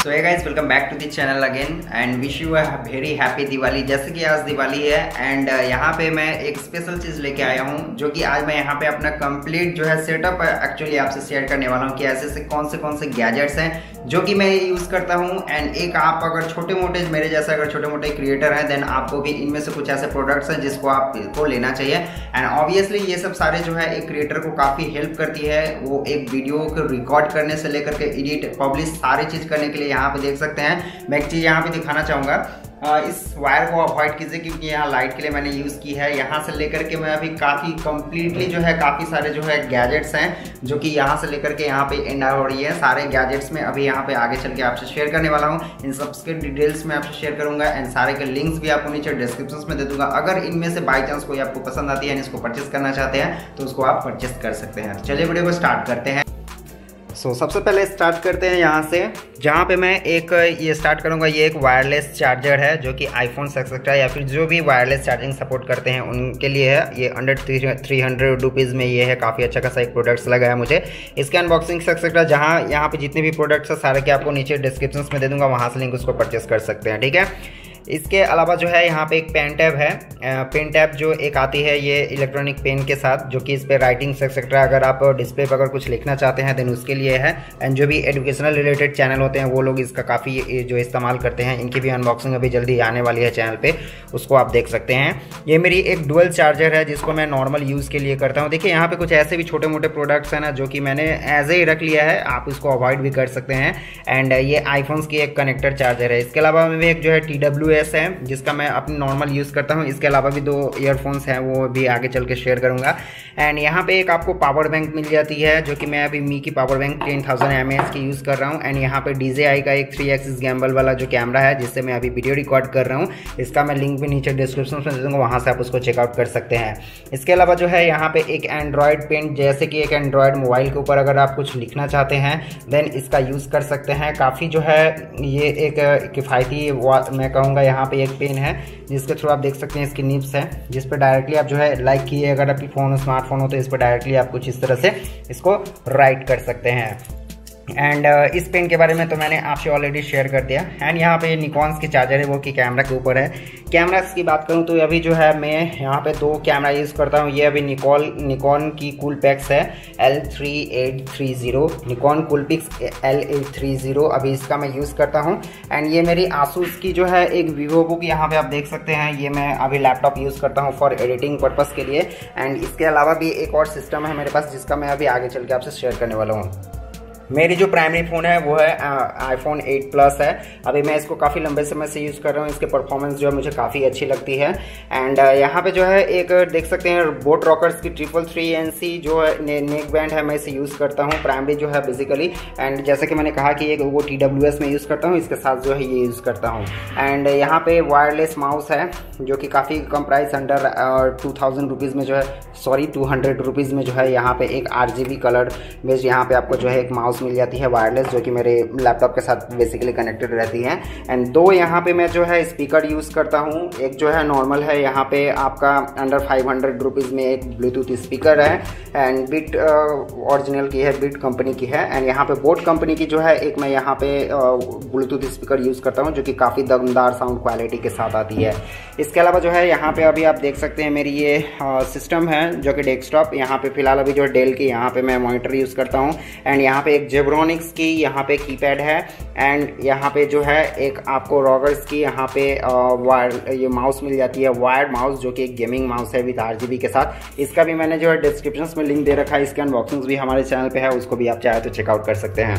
So hey guys, welcome back to the channel again and wish you a very happy Diwali. जैसे कि आज दिवाली है and यहाँ पे मैं एक स्पेशल चीज़ लेके आया हूँ जो कि आज मैं यहाँ पे अपना कंप्लीट जो है सेटअप एक्चुअली आपसे शेयर करने वाला हूँ कि ऐसे कौन से गैजेट्स हैं जो कि मैं यूज़ करता हूँ। एंड एक आप अगर छोटे मोटे मेरे जैसे अगर छोटे मोटे क्रिएटर हैं देन आपको भी इनमें से कुछ ऐसे प्रोडक्ट्स हैं जिसको आपको लेना चाहिए। एंड ऑब्वियसली ये सब सारे जो है एक क्रिएटर को काफ़ी हेल्प करती है। वो एक वीडियो को रिकॉर्ड करने से लेकर के एडिट पब्लिश सारी चीज़ करने के लिए यहाँ पे देख सकते हैं। मैं एक चीज़ यहाँ पे दिखाना चाहूँगा, इस वायर को अवॉइड कीजिए क्योंकि यहाँ लाइट के लिए मैंने यूज़ की है। यहाँ से लेकर के मैं अभी काफ़ी कंप्लीटली जो है काफ़ी सारे जो है गैजेट्स हैं जो कि यहाँ से लेकर के यहाँ पे एंड हो रही है। सारे गैजेट्स में अभी यहाँ पे आगे चल के आपसे शेयर करने वाला हूँ। इन सबके डिटेल्स में आपसे शेयर करूँगा एंड सारे के लिंक्स भी आपको नीचे डिस्क्रिप्शन में दे दूँगा। अगर इनमें से बाई चांस कोई आपको पसंद आती है इसको परचेस करना चाहते हैं तो उसको आप परचेस कर सकते हैं। चलिए वीडियो को स्टार्ट करते हैं। सबसे पहले स्टार्ट करते हैं यहाँ से, जहाँ पे मैं एक ये स्टार्ट करूँगा। ये एक वायरलेस चार्जर है जो कि आईफोन एक्सेट्रा या फिर जो भी वायरलेस चार्जिंग सपोर्ट करते हैं उनके लिए है। ये अंडर 300 रुपीज़ में ये है। काफ़ी अच्छा खासा एक प्रोडक्ट्स लगा है मुझे। इसके अनबॉक्सिंग एक्सेट्रा जहाँ यहाँ पे जितने भी प्रोडक्ट्स है सारे के आपको नीचे डिस्क्रिप्शन में दे दूँगा, वहाँ से लिंक उसको परचेस कर सकते हैं। ठीक है। इसके अलावा जो है यहाँ पे एक पेन टैब है। पेन टैब जो एक आती है ये इलेक्ट्रॉनिक पेन के साथ, जो कि इस पर राइटिंग एक्सेट्रा अगर आप डिस्प्ले पर अगर कुछ लिखना चाहते हैं देन उसके लिए है। एंड जो भी एजुकेशनल रिलेटेड चैनल होते हैं वो लोग इसका काफ़ी जो इस्तेमाल करते हैं। इनकी भी अनबॉक्सिंग अभी जल्दी आने वाली है चैनल पे, उसको आप देख सकते हैं। ये मेरी एक डुअल चार्जर है जिसको मैं नॉर्मल यूज़ के लिए करता हूँ। देखिए यहाँ पे कुछ ऐसे भी छोटे मोटे प्रोडक्ट्स हैं ना जो कि मैंने एज ही रख लिया है, आप इसको अवॉइड भी कर सकते हैं। एंड ये आईफोन्स की एक कनेक्टर चार्जर है। इसके अलावा में भी एक जो है TWS है जिसका मैं अपनी नॉर्मल यूज़ करता हूँ। इसके अलावा भी 2 ईयरफोन्स हैं वो भी आगे चल के शेयर करूँगा। एंड यहाँ पे एक आपको पावर बैंक मिल जाती है जो कि मैं अभी मी की पावर बैंक 10,000 mAh की यूज़ कर रहा हूँ। एंड यहाँ पे DJI का एक 3 एक्सिस गैम्बल वाला जो कैमरा है जिससे मैं अभी वीडियो रिकॉर्ड कर रहा हूँ, इसका मैं लिंक भी नीचे डिस्क्रिप्शन में दे दूँगा, वहाँ से आप उसको चेकआउट कर सकते हैं। इसके अलावा जो है यहाँ पे एक एंड्रॉयड पेन, जैसे कि एक एंड्रॉयड मोबाइल के ऊपर अगर आप कुछ लिखना चाहते हैं देन इसका यूज़ कर सकते हैं। काफ़ी जो है ये एक किफ़ायती मैं कहूँगा यहाँ पे एक पेन है जिसके थ्रू आप देख सकते हैं इसकी निब्स है जिस पर डायरेक्टली आप जो है लाइक किए, अगर आपकी फ़ोन स्मार्टफोन हो तो इस पर डायरेक्टली आप कुछ इस तरह से इसको राइट कर सकते हैं। एंड इस पेन के बारे में तो मैंने आपसे ऑलरेडी शेयर कर दिया। एंड यहाँ पे निकॉन्स की चार्जर है वो कि कैमरा के ऊपर है। कैमरास की बात करूँ तो अभी जो है मैं यहाँ पे 2 कैमरा यूज़ करता हूँ। ये अभी निकॉन की कूलपिक्स है L3830, निकॉन कूलपिक्स L830 अभी इसका मैं यूज़ करता हूँ। एंड ये मेरी आसूस की जो है एक वीवो बुक यहाँ पे आप देख सकते हैं, ये मैं अभी लैपटॉप यूज़ करता हूँ फॉर एडिटिंग पर्पज़ के लिए। एंड इसके अलावा भी एक और सिस्टम है मेरे पास जिसका मैं अभी आगे चल के आपसे शेयर करने वाला हूँ। मेरी जो प्राइमरी फ़ोन है वो है iPhone 8 Plus है। अभी मैं इसको काफ़ी लंबे समय से यूज़ कर रहा हूँ। इसके परफॉर्मेंस जो है मुझे काफ़ी अच्छी लगती है। एंड यहाँ पे जो है एक देख सकते हैं बोट रॉकर्स की 333NC जो है नेक बैंड है, मैं इसे यूज़ करता हूँ प्राइमरी जो है बेसिकली। एंड जैसे कि मैंने कहा कि एक वो TWS में यूज़ करता हूँ, इसके साथ जो है ये यूज़ करता हूँ। एंड यहाँ पे वायरलेस माउस है जो कि काफ़ी कम प्राइस अंडर 2000 रुपीज़ में जो है 200 रुपीज़ में जो है यहाँ पे एक RGB कलर बेस्ड यहाँ पे आपको जो है एक माउस मिल जाती है वायरलेस, जो कि मेरे लैपटॉप के साथ बेसिकली कनेक्टेड रहती है। एंड 2 यहाँ पे मैं जो है स्पीकर यूज़ करता हूँ। एक जो है नॉर्मल है, यहाँ पे आपका अंडर 500 रुपीज़ में एक ब्लूटूथ स्पीकर है एंड बिट ओरिजिनल की है, बिट कंपनी की है। एंड यहाँ पे बोट कंपनी की जो है एक मैं यहाँ पे ब्लूटूथ स्पीकर यूज़ करता हूँ जो कि काफ़ी दमदार साउंड क्वालिटी के साथ आती है। इसके अलावा जो है यहाँ पे अभी आप देख सकते हैं मेरी ये सिस्टम है जो कि डेस्कटॉप। यहाँ पे फिलहाल अभी जो डेल की यहाँ पे मैं मॉनिटर यूज़ करता हूँ। एंड यहाँ पे एक जेब्रॉनिक्स की यहाँ पे कीपैड है। एंड यहाँ पे जो है एक आपको रॉगर्स की यहाँ पे ये माउस मिल जाती है, वायर्ड माउस, जो कि एक गेमिंग माउस है विद RGB के साथ। इसका भी मैंने जो है डिस्क्रिप्शन में लिंक दे रखा है, इसके अनबॉक्सिंग भी हमारे चैनल पे है, उसको भी आप चाहे तो चेकआउट कर सकते हैं।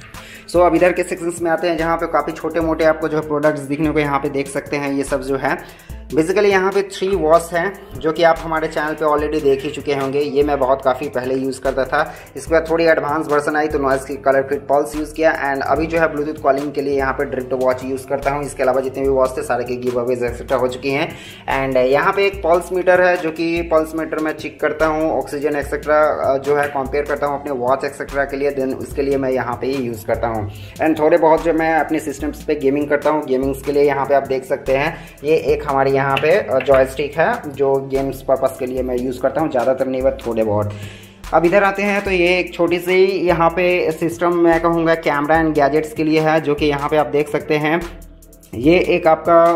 अब इधर के सेक्शंस में आते हैं जहाँ पे काफ़ी छोटे मोटे आपको जो है प्रोडक्ट्स दिखने को यहाँ पे देख सकते हैं। ये सब जो है बेसिकली यहाँ पे 3 वॉच हैं जो कि आप हमारे चैनल पे ऑलरेडी देख ही चुके होंगे। ये मैं बहुत काफ़ी पहले यूज़ करता था। इसके बाद थोड़ी एडवांस वर्जन आई तो नॉइस की कलर फिट पल्स यूज़ किया। एंड अभी जो है ब्लूटूथ कॉलिंग के लिए यहाँ पे ड्रिफ्ट वॉच यूज़ करता हूँ। इसके अलावा जितने भी वॉच थे सारे के गिव अवेज एक्सेट्रा हो चुकी हैं। एंड यहाँ पे एक पल्स मीटर है जो कि पल्स मीटर में चेक करता हूँ ऑक्सीजन एक्सेट्रा जो है कंपेयर करता हूँ अपने वॉच एक्सेट्रा के लिए, देन उसके लिए मैं यहाँ पे ही यूज़ करता हूँ। एंड थोड़े बहुत जो मैं अपने सिस्टम्स पे गेमिंग करता हूँ, गेमिंग्स के लिए यहाँ पे आप देख सकते हैं ये एक हमारे यहाँ पे जॉयस्टिक है जो गेम्स पर्पस के लिए मैं यूज़ करता हूँ, ज़्यादातर नहीं बट थोड़े बहुत। अब इधर आते हैं तो ये एक छोटी सी यहाँ पे सिस्टम मैं कहूँगा कैमरा एंड गैजेट्स के लिए है, जो कि यहाँ पे आप देख सकते हैं। ये एक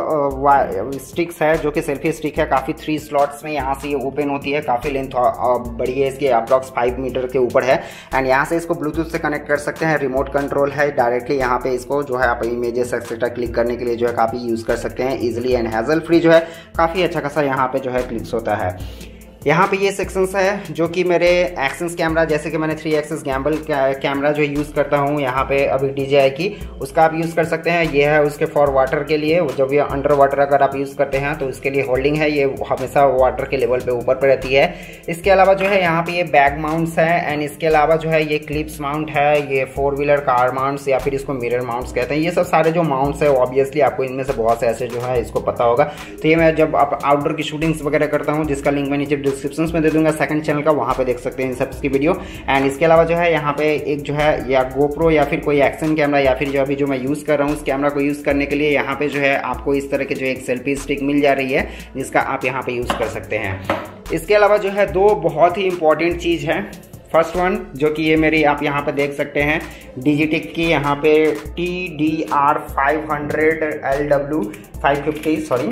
आपका स्टिक्स है जो कि सेल्फी स्टिक है, काफ़ी 3 स्लॉट्स में यहाँ से ये ओपन होती है, काफ़ी लेंथ बड़ी है इसकी, अप्रॉक्स 5 मीटर के ऊपर है। एंड यहाँ से इसको ब्लूटूथ से कनेक्ट कर सकते हैं, रिमोट कंट्रोल है डायरेक्टली। यहाँ पे इसको जो है आप इमेजेस एक्सेट्रा क्लिक करने के लिए जो है काफ़ी यूज़ कर सकते हैं ईजिली एंड हैजल फ्री, जो है काफ़ी अच्छा खासा यहाँ पे जो है क्लिक्स होता है। यहाँ पे ये सेक्शंस है जो कि मेरे एक्शंस कैमरा, जैसे कि मैंने 3 एक्सिस गैम्बल कैमरा जो यूज़ करता हूँ यहाँ पे अभी DJI की, उसका आप यूज़ कर सकते हैं। ये है उसके फॉर वाटर के लिए, जब ये अंडर वाटर अगर आप यूज़ करते हैं तो उसके लिए होल्डिंग है, ये हमेशा वाटर के लेवल पे ऊपर पे रहती है। इसके अलावा जो है यहाँ पे ये बैग माउंट्स है, एंड इसके अलावा जो है ये क्लिप्स माउंट है, ये 4 व्हीलर कार माउंट्स या फिर इसको मिरर माउंट्स कहते हैं। ये सब सारे जो माउंट्स है ऑब्वियसली आपको इनमें से बहुत से ऐसे जो है इसको पता होगा। तो ये मैं जब आप आउटडोर की शूटिंग्स वगैरह करता हूँ, जिसका लिंक मैं नीचे डिस्क्रिप्शन में दे दूंगा, सेकंड चैनल का, वहाँ पे देख सकते हैं इन सब की वीडियो। एंड इसके अलावा जो है यहाँ पे एक जो है या GoPro या फिर कोई एक्शन कैमरा या फिर जो अभी जो मैं यूज़ कर रहा हूँ उस कैमरा को यूज़ करने के लिए यहाँ पे जो है आपको इस तरह के जो एक सेल्फी स्टिक मिल जा रही है, जिसका आप यहाँ पे यूज़ कर सकते हैं। इसके अलावा जो है 2 बहुत ही इंपॉर्टेंट चीज़ है। फर्स्ट वन जो कि ये मेरी आप यहाँ पे देख सकते हैं डिजिटेक की यहाँ पे TDR 500 LW 550 सॉरी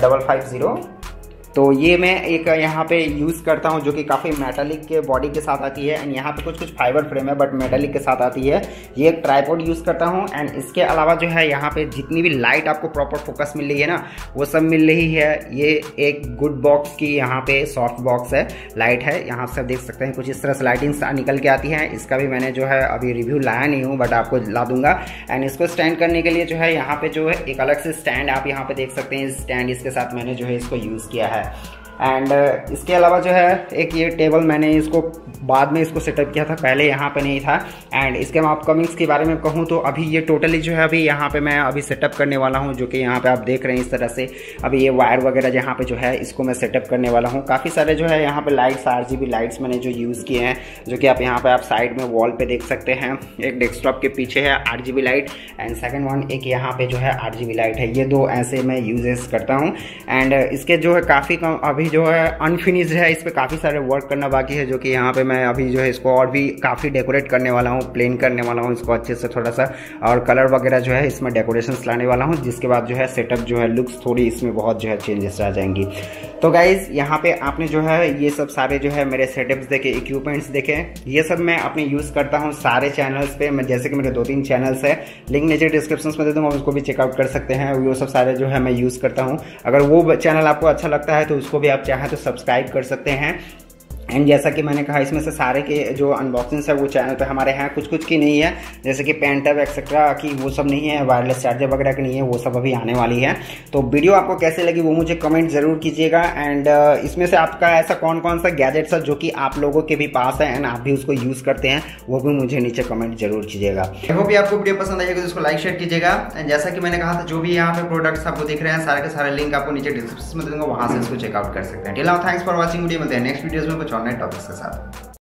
550, तो ये मैं एक यहाँ पे यूज़ करता हूँ जो कि काफ़ी मेटालिक के बॉडी के साथ आती है। एंड यहाँ पे कुछ फाइबर फ्रेम है बट मेटालिक के साथ आती है। ये एक ट्राइपॉड यूज़ करता हूँ। एंड इसके अलावा जो है यहाँ पे जितनी भी लाइट आपको प्रॉपर फोकस मिल रही है ना, वो सब मिल रही है। ये एक गुड बॉक्स की यहाँ पे सॉफ्ट बॉक्स है, लाइट है, यहाँ से देख सकते हैं कुछ इस तरह से लाइटिंग निकल के आती है। इसका भी मैंने जो है अभी रिव्यू लाया नहीं हूँ बट आपको ला दूंगा। एंड इसको स्टैंड करने के लिए जो है यहाँ पे जो है एक अलग से स्टैंड आप यहाँ पे देख सकते हैं, स्टैंड इसके साथ मैंने जो है इसको यूज़ किया है। एंड इसके अलावा जो है एक ये टेबल मैंने इसको बाद में इसको सेटअप किया था, पहले यहाँ पे नहीं था। एंड इसके अपकमिंग्स के बारे में कहूँ तो अभी ये टोटली जो है अभी यहाँ पे मैं अभी सेटअप करने वाला हूँ, जो कि यहाँ पे आप देख रहे हैं इस तरह से। अभी ये वायर वगैरह जहाँ पे जो है इसको मैं सेटअप करने वाला हूँ। काफ़ी सारे जो है यहाँ पे लाइट्स RGB लाइट्स मैंने जो यूज़ किए हैं, जो कि आप यहाँ पे आप साइड में वॉल पे देख सकते हैं। एक डेस्कटॉप के पीछे है RGB light and second one एक यहाँ पे जो है RGB लाइट है। ये 2 ऐसे मैं यूजेस करता हूँ। एंड इसके जो है काफ़ी कम अभी जो है अनफिनिश्ड है, इस पर काफ़ी सारे वर्क करना बाकी है, जो कि यहाँ पे मैं अभी जो है इसको और भी काफ़ी डेकोरेट करने वाला हूँ, प्लेन करने वाला हूँ इसको अच्छे से थोड़ा सा, और कलर वगैरह जो है इसमें डेकोरेशंस लाने वाला हूँ, जिसके बाद जो है सेटअप जो है लुक्स थोड़ी इसमें बहुत जो है चेंजेस आ जाएंगी। तो गाइज यहाँ पे आपने जो है ये सब सारे जो है मेरे सेटअप्स देखे, इक्विपमेंट्स देखे, ये सब मैं अपने यूज़ करता हूँ सारे चैनल्स पे। मैं जैसे कि मेरे 2-3 चैनल्स है, लिंक नीचे डिस्क्रिप्शन में दे दूँगा, उसको भी चेकआउट कर सकते हैं। वो सब सारे जो है मैं यूज़ करता हूँ। अगर वो चैनल आपको अच्छा लगता है तो उसको भी आप चाहें तो सब्सक्राइब कर सकते हैं। एंड जैसा कि मैंने कहा इसमें से सारे के जो अनबॉक्सिंग्स है वो चैनल पे हमारे हैं, कुछ कुछ की नहीं है, जैसे कि पेन टैब एक्सेट्रा की वो सब नहीं है, वायरलेस चार्जर वगैरह की नहीं है, वो सब अभी आने वाली है। तो वीडियो आपको कैसे लगी वो मुझे कमेंट जरूर कीजिएगा। एंड इसमें से आपका ऐसा कौन कौन सा गैजेट्स है जो कि आप लोगों के भी पास है एंड आप भी उसको यूज़ करते हैं, वो भी मुझे नीचे कमेंट जरूर कीजिएगा। आई होप आपको वीडियो पसंद आएगा तो इसको लाइक शेयर कीजिएगा। एंड जैसा कि मैंने कहा था जो भी यहाँ पे प्रोडक्ट्स आपको दिख रहे हैं सारे के सारे लिंक आपको नीचे डिस्क्रिप्शन में दे दूंगा, वहाँ से इसको चेकआउट कर सकते हैं। Till now thanks for watching video, मिलते हैं नेक्स्ट वीडियोस में कुछ और नए टॉपिक्स के साथ।